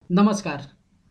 नमस्कार।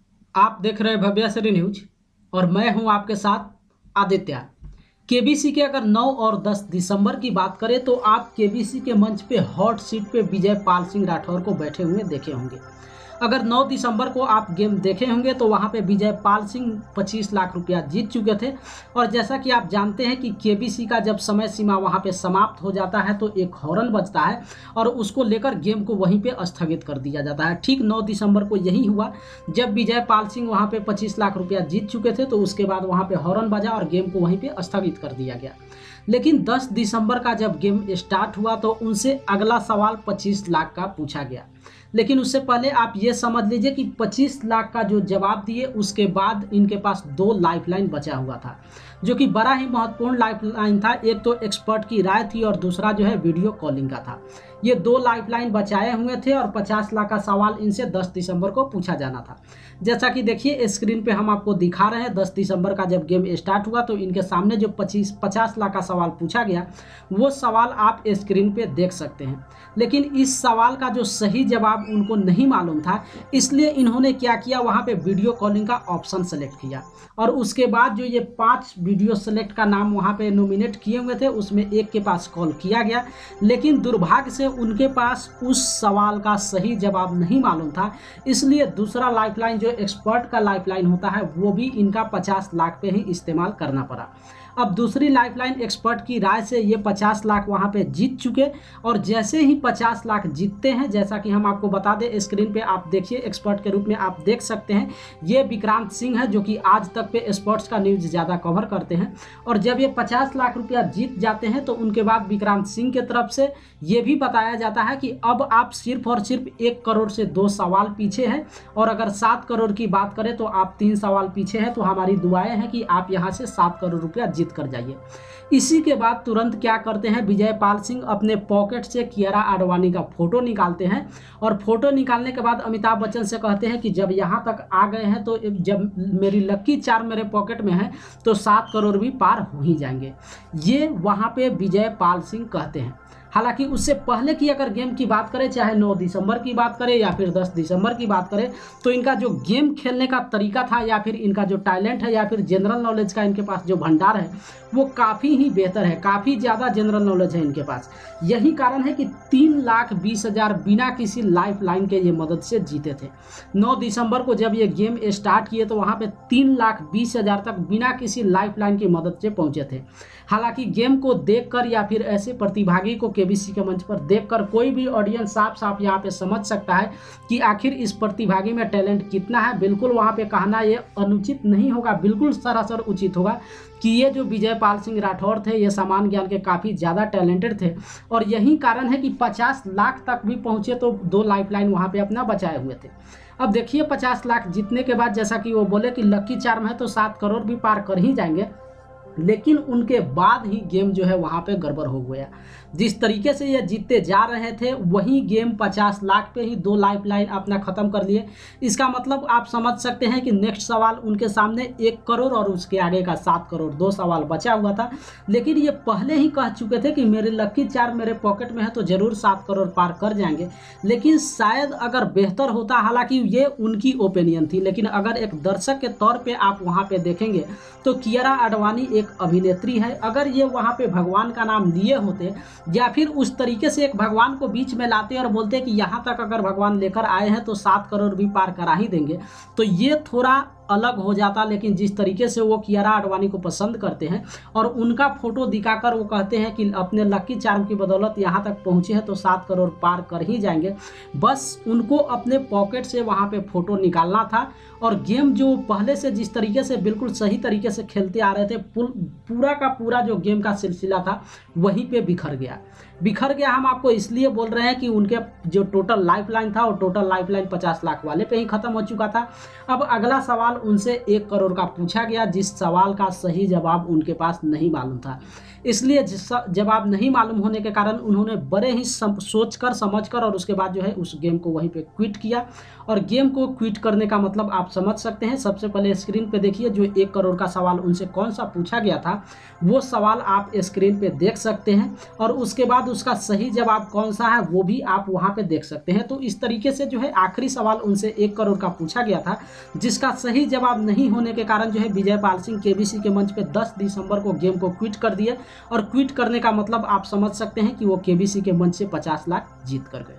आप देख रहे हैं भव्यश्री न्यूज और मैं हूं आपके साथ आदित्य। केबीसी के अगर 9 और 10 दिसंबर की बात करें तो आप केबीसी के मंच पे हॉट सीट पे विजय पाल सिंह राठौर को बैठे हुए देखे होंगे। अगर 9 दिसंबर को आप गेम देखे होंगे तो वहां पे विजय पाल सिंह 25 लाख रुपया जीत चुके थे। और जैसा कि आप जानते हैं कि केबीसी का जब समय सीमा वहां पे समाप्त हो जाता है तो एक हॉर्न बजता है और उसको लेकर गेम को वहीं पे स्थगित कर दिया जाता है। ठीक 9 दिसंबर को यही हुआ। जब विजय पाल सिंह वहां पे 25 लाख रुपया जीत चुके थे तो उसके बाद वहां पे हॉर्न बजा और गेम को वहीं पे स्थगित कर दिया गया। लेकिन 10 दिसंबर का जब गेम स्टार्ट हुआ तो उनसे अगला सवाल 25 लाख का पूछा गया। लेकिन उससे पहले आप ये समझ लीजिए कि 25 लाख का जो जवाब दिए उसके बाद इनके पास 2 लाइफलाइन बचा हुआ था, जो कि बड़ा ही महत्वपूर्ण लाइफलाइन था। एक तो एक्सपर्ट की राय थी और दूसरा जो है वीडियो कॉलिंग का था। ये 2 लाइफलाइन बचाए हुए थे और 50 लाख का सवाल इनसे 10 दिसंबर को पूछा जाना था। जैसा कि देखिए स्क्रीन पे हम आपको दिखा रहे हैं, 10 दिसंबर का जब गेम स्टार्ट हुआ तो इनके सामने जो 50 लाख का सवाल पूछा गया वो सवाल आप स्क्रीन पे देख सकते हैं। लेकिन इस सवाल का जो सही जवाब उनको नहीं मालूम था, इसलिए इन्होंने क्या किया, वहाँ पे वीडियो कॉलिंग का ऑप्शन सेलेक्ट किया और उसके बाद जो ये 5 वीडियो सेलेक्ट का नाम वहाँ पे नॉमिनेट किए हुए थे उसमें एक के पास कॉल किया गया। लेकिन दुर्भाग्य से उनके पास उस सवाल का सही जवाब नहीं मालूम था, इसलिए दूसरा लाइफलाइन जो एक्सपर्ट का लाइफलाइन होता है वो भी इनका 50 लाख पे ही इस्तेमाल करना पड़ा। अब दूसरी लाइफलाइन एक्सपर्ट की राय से ये 50 लाख वहाँ पे जीत चुके और जैसे ही 50 लाख जीतते हैं, जैसा कि हम आपको बता दें स्क्रीन पे आप देखिए, एक्सपर्ट के रूप में आप देख सकते हैं ये विक्रांत सिंह है जो कि आज तक पे स्पोर्ट्स का न्यूज़ ज़्यादा कवर करते हैं। और जब ये 50 लाख रुपया जीत जाते हैं तो उनके बाद विक्रांत सिंह की तरफ से ये भी बताया जाता है कि अब आप सिर्फ और सिर्फ 1 करोड़ से 2 सवाल पीछे हैं और अगर 7 करोड़ की बात करें तो आप 3 सवाल पीछे हैं। तो हमारी दुआएं हैं कि आप यहाँ से 7 करोड़ रुपया जीत कर जाइए। इसी के बाद तुरंत क्या करते हैं, विजय पाल सिंह अपने पॉकेट से कियारा आडवाणी का फोटो निकालते हैं और फोटो निकालने के बाद अमिताभ बच्चन से कहते हैं कि जब यहाँ तक आ गए हैं तो जब मेरी लकी चार्म मेरे पॉकेट में है तो 7 करोड़ भी पार हो ही जाएंगे। ये वहाँ पे विजय पाल सिंह कहते हैं। हालांकि उससे पहले की अगर गेम की बात करें, चाहे 9 दिसंबर की बात करें या फिर 10 दिसंबर की बात करें, तो इनका जो गेम खेलने का तरीका था या फिर इनका जो टैलेंट है या फिर जनरल नॉलेज का इनके पास जो भंडार है वो काफ़ी ही बेहतर है। काफ़ी ज़्यादा जनरल नॉलेज है इनके पास। यही कारण है कि 3,20,000 बिना किसी लाइफ लाइन के ये मदद से जीते थे। 9 दिसंबर को जब ये गेम स्टार्ट किए तो वहाँ पे 3,20,000 तक बिना किसी लाइफ लाइन की मदद से पहुँचे थे। हालांकि गेम को देखकर या फिर ऐसे प्रतिभागी को केबीसी के मंच पर देखकर कोई भी ऑडियंस साफ साफ यहाँ पे समझ सकता है कि आखिर इस प्रतिभागी में टैलेंट कितना है। बिल्कुल वहाँ पे कहना ये अनुचित नहीं होगा, बिल्कुल सरासर उचित होगा कि ये जो विजय पाल सिंह राठौर थे ये सामान्य ज्ञान के काफ़ी ज़्यादा टैलेंटेड थे। और यही कारण है कि 50 लाख तक भी पहुँचे तो 2 लाइफलाइन वहाँ पे अपना बचाए हुए थे। अब देखिए 50 लाख जीतने के बाद जैसा कि वो बोले कि लकी चार्म है तो 7 करोड़ भी पार कर ही जाएंगे, लेकिन उनके बाद ही गेम जो है वहाँ पे गड़बड़ हो गया। जिस तरीके से ये जीतते जा रहे थे वही गेम 50 लाख पे ही 2 लाइफलाइन अपना ख़त्म कर लिए। इसका मतलब आप समझ सकते हैं कि नेक्स्ट सवाल उनके सामने 1 करोड़ और उसके आगे का 7 करोड़ 2 सवाल बचा हुआ था। लेकिन ये पहले ही कह चुके थे कि मेरे लकी चार्म मेरे पॉकेट में है तो ज़रूर 7 करोड़ पार कर जाएंगे। लेकिन शायद अगर बेहतर होता, हालांकि ये उनकी ओपिनियन थी, लेकिन अगर एक दर्शक के तौर पर आप वहाँ पर देखेंगे तो कियारा आडवाणी एक अभिनेत्री है। अगर ये वहाँ पे भगवान का नाम लिए होते या फिर उस तरीके से एक भगवान को बीच में लाते और बोलते कि यहाँ तक अगर भगवान लेकर आए हैं तो 7 करोड़ भी पार करा ही देंगे, तो ये थोड़ा अलग हो जाता। लेकिन जिस तरीके से वो कियारा आडवाणी को पसंद करते हैं और उनका फोटो दिखाकर वो कहते हैं कि अपने लकी चार्म की बदौलत यहाँ तक पहुँचे हैं तो 7 करोड़ पार कर ही जाएंगे, बस उनको अपने पॉकेट से वहाँ पे फोटो निकालना था। और गेम जो पहले से जिस तरीके से बिल्कुल सही तरीके से खेलते आ रहे थे, पूरा का पूरा जो गेम का सिलसिला था वहीं पे बिखर गया। हम आपको इसलिए बोल रहे हैं कि उनके जो टोटल लाइफलाइन था और टोटल लाइफलाइन 50 लाख वाले पे ही ख़त्म हो चुका था। अब अगला सवाल उनसे 1 करोड़ का पूछा गया, जिस सवाल का सही जवाब उनके पास नहीं मालूम था। इसलिए जवाब नहीं मालूम होने के कारण उन्होंने बड़े ही सोचकर समझकर और उसके बाद जो है उस गेम को वहीं पे क्विट किया। और गेम को क्विट करने का मतलब आप समझ सकते हैं। सबसे पहले स्क्रीन पे देखिए जो 1 करोड़ का सवाल उनसे कौन सा पूछा गया था, वो सवाल आप स्क्रीन पे देख सकते हैं। और उसके बाद बाद उसका सही जवाब कौन सा है वो भी आप वहां पे देख सकते हैं। तो इस तरीके से जो है आखिरी सवाल उनसे 1 करोड़ का पूछा गया था, जिसका सही जवाब नहीं होने के कारण जो है विजयपाल सिंह केबीसी के मंच पे 10 दिसंबर को गेम को क्विट कर दिए। और क्विट करने का मतलब आप समझ सकते हैं कि वो केबीसी के मंच से 50 लाख जीत कर गए।